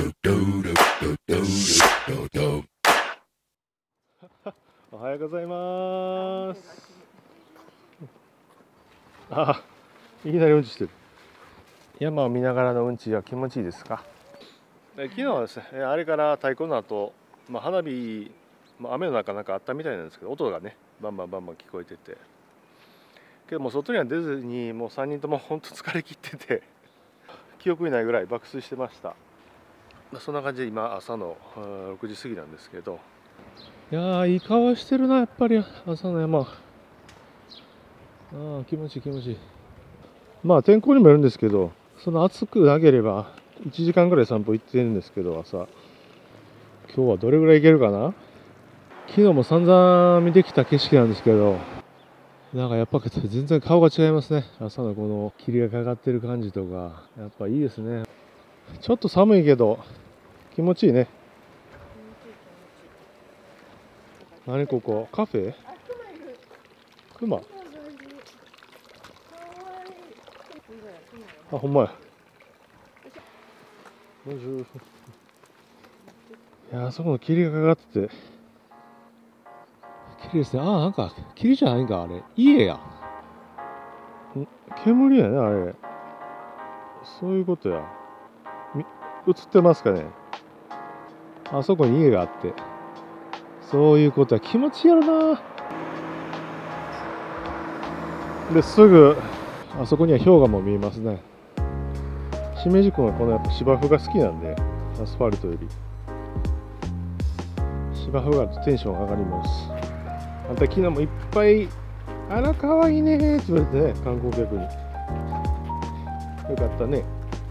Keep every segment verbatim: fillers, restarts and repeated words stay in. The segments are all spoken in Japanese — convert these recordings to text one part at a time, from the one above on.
おはようございます。あ、いきなりうんちしてる。山を見ながらのうんちは気持ちいいですか？昨日はですね、あれから太鼓の後、まあ、花火、まあ、雨の中なんかあったみたいなんですけど、音がねバンバンバンバン聞こえてて、けどもう外には出ずに、もうさんにんとも本当疲れ切ってて記憶にないぐらい爆睡してました。まあ、そんな感じで今朝のろくじ過ぎなんですけど、いやーいい顔してるな、やっぱり朝の山。ああ気持ちいい気持ちいい。まあ天候にもよるんですけど、その暑くなければいちじかんぐらい散歩行ってるんですけど、朝今日はどれぐらい行けるかな。昨日も散々見てきた景色なんですけど、なんかやっぱ全然顔が違いますね。朝のこの霧がかかってる感じとかやっぱいいですね。ちょっと寒いけど気持ちいいね。何ここカフェ？クマ？あ、ほんまや。いや、あそこの霧がかかってて綺麗ですね。あ、なんか霧じゃないんか、あれ家や。煙やね、あれ。そういうことや。映ってますかね。あそこに家があって、そういうことは気持ちいいやろな。ですぐあそこには氷河も見えますね。しめじ君はこのやっぱ芝生が好きなんで、アスファルトより芝生があるとテンション上がります。あんた昨日もいっぱい「あらかわいいね」って言われてね、観光客に。よかったね。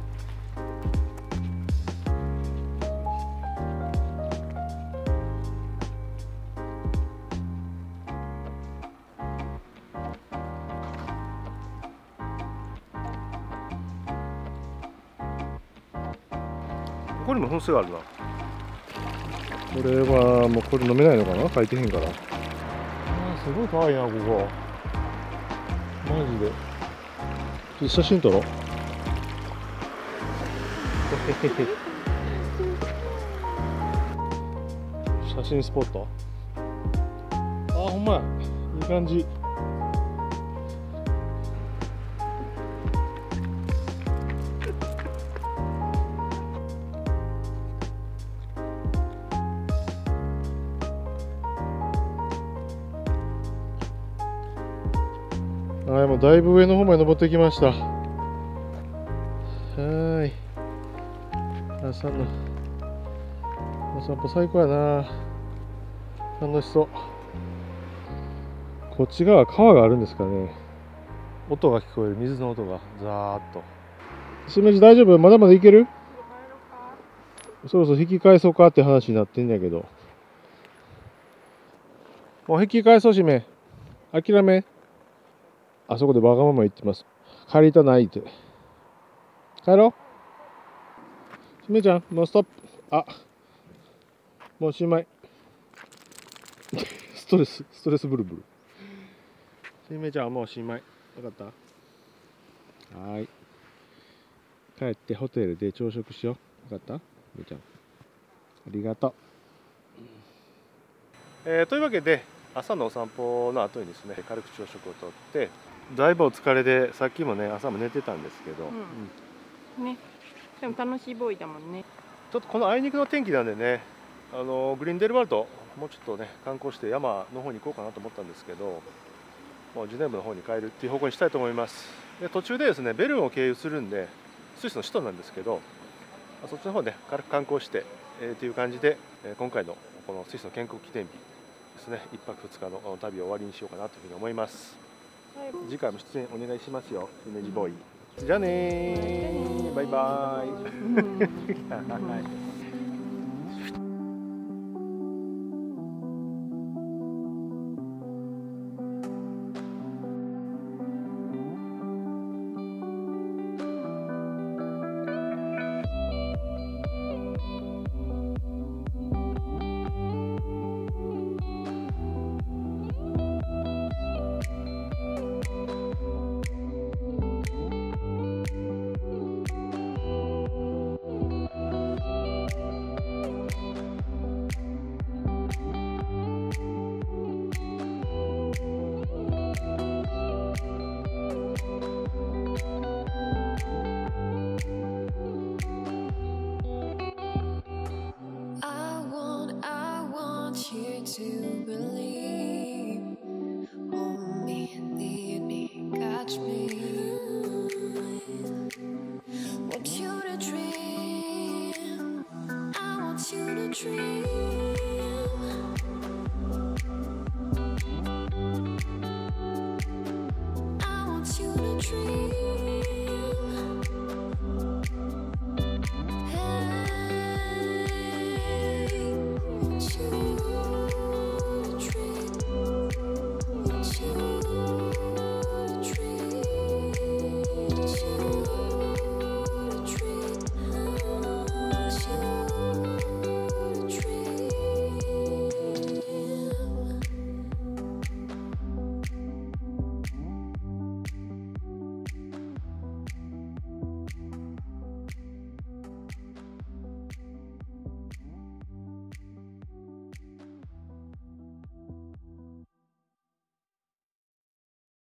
ここにも噴水があるな。これはもうこれ飲めないのかな、書いてへんから。あーすごい可愛いなここ。マジでちょっと写真撮ろう。写真スポット。あーほんまや、いい感じ。はい、もうだいぶ上の方まで登ってきました。はい、朝のお散歩最高やな。楽しそう。こっち側川があるんですかね。音が聞こえる、水の音がザーッと。しめじ大丈夫？まだまだいける？そろそろ引き返そうかって話になってんやけど、もう引き返そう。しめ諦め。あそこでわがまま言ってます。借りたないって。帰ろう。しめちゃんもうストップ。あ、もうおしまい。ストレスストレスブルブル。しめちゃんはもうおしまい。分かった？はい、帰ってホテルで朝食しよう。分かった？しめちゃんありがとう。えー、というわけで朝のお散歩の後にですね、軽く朝食をとって、だいぶお疲れでさっきもね朝も寝てたんですけど、 うんうん、ね、でも楽しいボーイだもんね。 ちょっとこのあいにくの天気なんでね、あのグリーンデルワールドもうちょっとね観光して山の方に行こうかなと思ったんですけど、もうジュネーブの方に帰るっていう方向にしたいと思います。で途中でですねベルンを経由するんで、スイスの首都なんですけど、そっちの方ね軽く観光して、えー、っていう感じで、えー、今回のこのスイスの建国記念日ですね、いっぱくふつかの旅を終わりにしようかなというふうに思います。はい、次回も出演お願いしますよ、イメージボーイ。じゃあねー、バイバーイ。